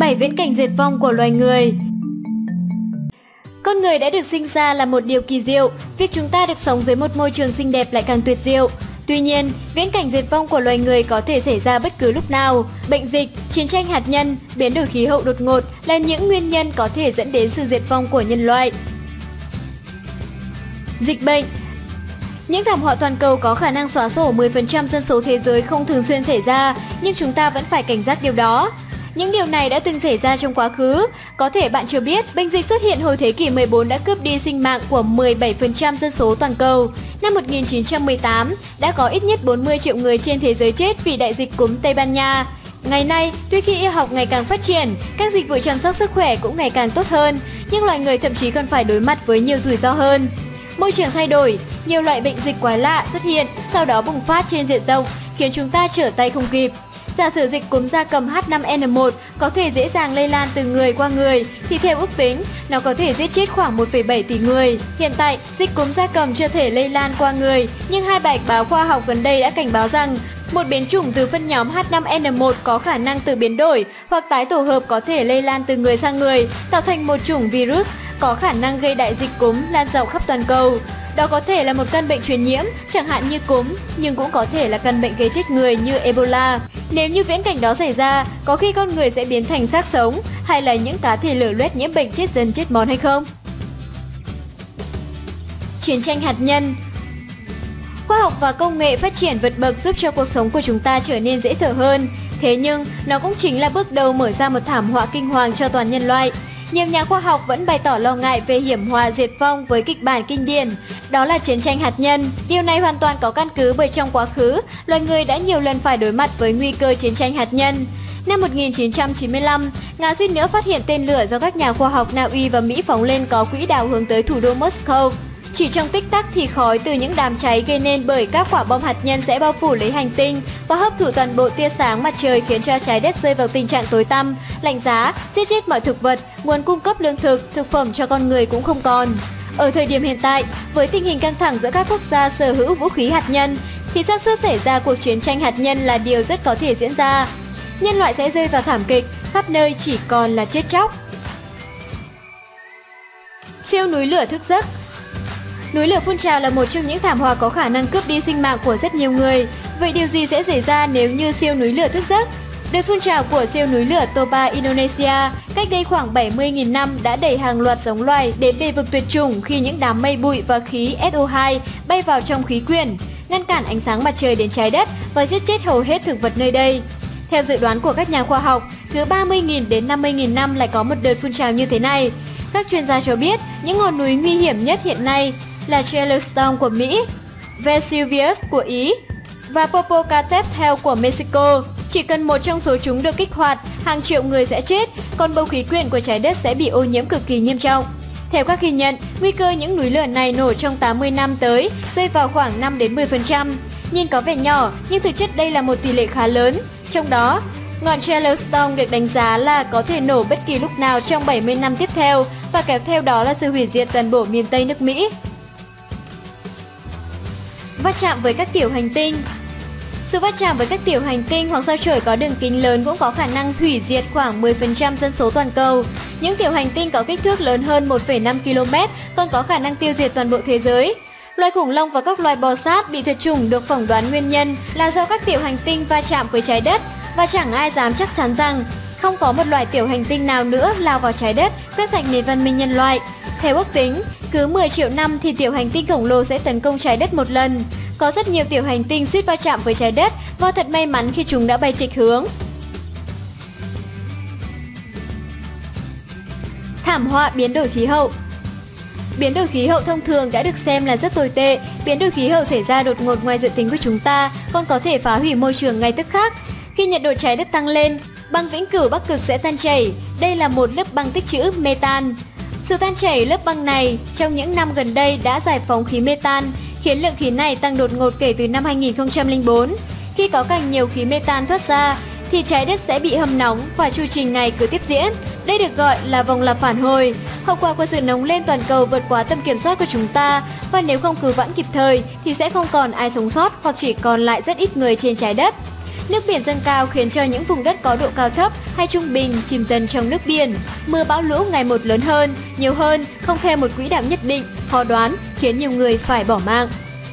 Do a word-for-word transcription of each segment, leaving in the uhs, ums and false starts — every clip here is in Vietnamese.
bảy viễn cảnh diệt vong của loài người. Con người đã được sinh ra là một điều kỳ diệu, việc chúng ta được sống dưới một môi trường xinh đẹp lại càng tuyệt diệu. Tuy nhiên, viễn cảnh diệt vong của loài người có thể xảy ra bất cứ lúc nào. Bệnh dịch, chiến tranh hạt nhân, biến đổi khí hậu đột ngột là những nguyên nhân có thể dẫn đến sự diệt vong của nhân loại. Dịch bệnh. Những thảm họa toàn cầu có khả năng xóa sổ mười phần trăm dân số thế giới không thường xuyên xảy ra, nhưng chúng ta vẫn phải cảnh giác điều đó. Những điều này đã từng xảy ra trong quá khứ. Có thể bạn chưa biết, bệnh dịch xuất hiện hồi thế kỷ mười bốn đã cướp đi sinh mạng của mười bảy phần trăm dân số toàn cầu. Năm một nghìn chín trăm mười tám, đã có ít nhất bốn mươi triệu người trên thế giới chết vì đại dịch cúm Tây Ban Nha. Ngày nay, tuy khi y học ngày càng phát triển, các dịch vụ chăm sóc sức khỏe cũng ngày càng tốt hơn, nhưng loài người thậm chí còn phải đối mặt với nhiều rủi ro hơn. Môi trường thay đổi, nhiều loại bệnh dịch quái lạ xuất hiện, sau đó bùng phát trên diện rộng, khiến chúng ta trở tay không kịp. Giả sử dịch cúm gia cầm H năm N một có thể dễ dàng lây lan từ người qua người, thì theo ước tính, nó có thể giết chết khoảng một phẩy bảy tỷ người. Hiện tại, dịch cúm gia cầm chưa thể lây lan qua người, nhưng hai bài báo khoa học gần đây đã cảnh báo rằng một biến chủng từ phân nhóm H năm N một có khả năng tự biến đổi hoặc tái tổ hợp có thể lây lan từ người sang người, tạo thành một chủng virus có khả năng gây đại dịch cúm lan rộng khắp toàn cầu. Đó có thể là một căn bệnh truyền nhiễm, chẳng hạn như cúm, nhưng cũng có thể là căn bệnh gây chết người như Ebola. Nếu như viễn cảnh đó xảy ra, có khi con người sẽ biến thành xác sống, hay là những cá thể lở loét nhiễm bệnh chết dần chết mòn hay không? Chiến tranh hạt nhân. Khoa học và công nghệ phát triển vượt bậc giúp cho cuộc sống của chúng ta trở nên dễ thở hơn. Thế nhưng, nó cũng chính là bước đầu mở ra một thảm họa kinh hoàng cho toàn nhân loại. Nhiều nhà khoa học vẫn bày tỏ lo ngại về hiểm họa diệt vong với kịch bản kinh điển, đó là chiến tranh hạt nhân. Điều này hoàn toàn có căn cứ bởi trong quá khứ, loài người đã nhiều lần phải đối mặt với nguy cơ chiến tranh hạt nhân. Năm một nghìn chín trăm chín mươi lăm, Nga suýt nữa phát hiện tên lửa do các nhà khoa học Na Uy và Mỹ phóng lên có quỹ đạo hướng tới thủ đô Moscow. Chỉ trong tích tắc thì khói từ những đám cháy gây nên bởi các quả bom hạt nhân sẽ bao phủ lấy hành tinh và hấp thụ toàn bộ tia sáng mặt trời, khiến cho trái đất rơi vào tình trạng tối tăm, lạnh giá, giết chết mọi thực vật, nguồn cung cấp lương thực, thực phẩm cho con người cũng không còn. Ở thời điểm hiện tại, với tình hình căng thẳng giữa các quốc gia sở hữu vũ khí hạt nhân, thì xác suất xảy ra cuộc chiến tranh hạt nhân là điều rất có thể diễn ra. Nhân loại sẽ rơi vào thảm kịch, khắp nơi chỉ còn là chết chóc. Siêu núi lửa thức giấc. Núi lửa phun trào là một trong những thảm họa có khả năng cướp đi sinh mạng của rất nhiều người. Vậy điều gì sẽ xảy ra nếu như siêu núi lửa thức giấc? Đợt phun trào của siêu núi lửa Toba, Indonesia cách đây khoảng bảy mươi nghìn năm đã đẩy hàng loạt giống loài đến bề vực tuyệt chủng khi những đám mây bụi và khí S O hai bay vào trong khí quyển, ngăn cản ánh sáng mặt trời đến trái đất và giết chết hầu hết thực vật nơi đây. Theo dự đoán của các nhà khoa học, cứ ba mươi nghìn đến năm mươi nghìn năm lại có một đợt phun trào như thế này. Các chuyên gia cho biết những ngọn núi nguy hiểm nhất hiện nay là Yellowstone của Mỹ, Vesuvius của Ý và Popocatépetl của Mexico. Chỉ cần một trong số chúng được kích hoạt, hàng triệu người sẽ chết, còn bầu khí quyển của trái đất sẽ bị ô nhiễm cực kỳ nghiêm trọng. Theo các ghi nhận, nguy cơ những núi lửa này nổ trong tám mươi năm tới rơi vào khoảng năm đến mười phần trăm. Nhìn có vẻ nhỏ, nhưng thực chất đây là một tỷ lệ khá lớn. Trong đó, ngọn Yellowstone được đánh giá là có thể nổ bất kỳ lúc nào trong bảy mươi năm tiếp theo và kéo theo đó là sự hủy diệt toàn bộ miền Tây nước Mỹ. Va chạm với các tiểu hành tinh. Sự va chạm với các tiểu hành tinh hoặc sao chổi có đường kính lớn cũng có khả năng hủy diệt khoảng mười phần trăm dân số toàn cầu. Những tiểu hành tinh có kích thước lớn hơn một phẩy năm ki lô mét còn có khả năng tiêu diệt toàn bộ thế giới. Loài khủng long và các loài bò sát bị tuyệt chủng được phỏng đoán nguyên nhân là do các tiểu hành tinh va chạm với trái đất, và chẳng ai dám chắc chắn rằng không có một loài tiểu hành tinh nào nữa lao vào trái đất quét sạch nền văn minh nhân loại. Theo ước tính, cứ mười triệu năm thì tiểu hành tinh khổng lồ sẽ tấn công trái đất một lần. Có rất nhiều tiểu hành tinh suýt va chạm với trái đất và thật may mắn khi chúng đã bay chệch hướng. Thảm họa biến đổi khí hậu. Biến đổi khí hậu thông thường đã được xem là rất tồi tệ. Biến đổi khí hậu xảy ra đột ngột ngoài dự tính của chúng ta, còn có thể phá hủy môi trường ngay tức khắc. Khi nhiệt độ trái đất tăng lên, băng vĩnh cửu Bắc Cực sẽ tan chảy. Đây là một lớp băng tích trữ metan. Sự tan chảy lớp băng này trong những năm gần đây đã giải phóng khí metan, khiến lượng khí này tăng đột ngột kể từ năm hai nghìn không trăm lẻ bốn. Khi có càng nhiều khí metan thoát ra, thì trái đất sẽ bị hâm nóng và chu trình này cứ tiếp diễn. Đây được gọi là vòng lặp phản hồi. Hậu quả của sự nóng lên toàn cầu vượt quá tầm kiểm soát của chúng ta, và nếu không cứu vãn kịp thời thì sẽ không còn ai sống sót hoặc chỉ còn lại rất ít người trên trái đất. Nước biển dâng cao khiến cho những vùng đất có độ cao thấp hay trung bình chìm dần trong nước biển. Mưa bão lũ ngày một lớn hơn, nhiều hơn, không theo một quỹ đạo nhất định, khó đoán, khiến nhiều người phải bỏ mạng.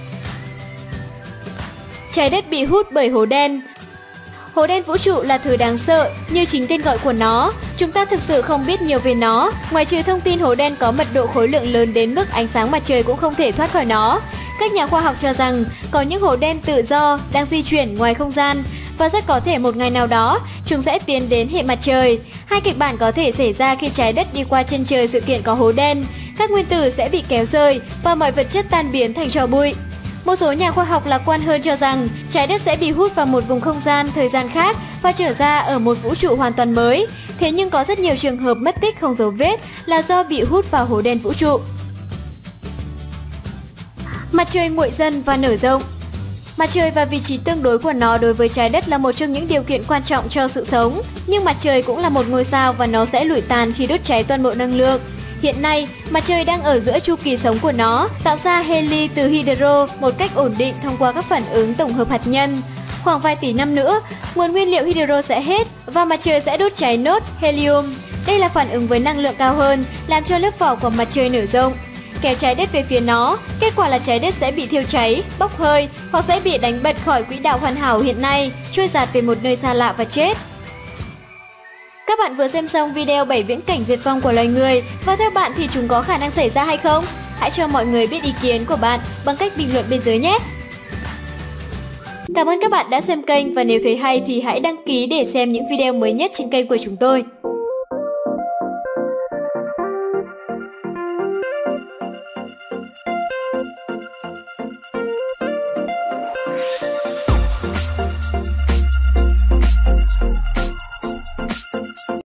Trái đất bị hút bởi hố đen. Hố đen vũ trụ là thứ đáng sợ, như chính tên gọi của nó. Chúng ta thực sự không biết nhiều về nó, ngoài trừ thông tin hố đen có mật độ khối lượng lớn đến mức ánh sáng mặt trời cũng không thể thoát khỏi nó. Các nhà khoa học cho rằng có những hố đen tự do đang di chuyển ngoài không gian và rất có thể một ngày nào đó chúng sẽ tiến đến hệ mặt trời. Hai kịch bản có thể xảy ra khi trái đất đi qua chân trời sự kiện có hố đen. Các nguyên tử sẽ bị kéo rời và mọi vật chất tan biến thành tro bụi. Một số nhà khoa học lạc quan hơn cho rằng trái đất sẽ bị hút vào một vùng không gian, thời gian khác và trở ra ở một vũ trụ hoàn toàn mới. Thế nhưng có rất nhiều trường hợp mất tích không dấu vết là do bị hút vào hố đen vũ trụ. Mặt trời nguội dần và nở rộng. Mặt trời và vị trí tương đối của nó đối với trái đất là một trong những điều kiện quan trọng cho sự sống. Nhưng mặt trời cũng là một ngôi sao và nó sẽ lụi tàn khi đốt cháy toàn bộ năng lượng. Hiện nay, mặt trời đang ở giữa chu kỳ sống của nó, tạo ra heli từ hydro một cách ổn định thông qua các phản ứng tổng hợp hạt nhân. Khoảng vài tỷ năm nữa, nguồn nguyên liệu hydro sẽ hết và mặt trời sẽ đốt cháy nốt helium. Đây là phản ứng với năng lượng cao hơn, làm cho lớp vỏ của mặt trời nở rộng, kéo trái đất về phía nó. Kết quả là trái đất sẽ bị thiêu cháy, bốc hơi hoặc sẽ bị đánh bật khỏi quỹ đạo hoàn hảo hiện nay, trôi dạt về một nơi xa lạ và chết. Các bạn vừa xem xong video bảy viễn cảnh diệt vong của loài người và theo bạn thì chúng có khả năng xảy ra hay không? Hãy cho mọi người biết ý kiến của bạn bằng cách bình luận bên dưới nhé! Cảm ơn các bạn đã xem kênh và nếu thấy hay thì hãy đăng ký để xem những video mới nhất trên kênh của chúng tôi.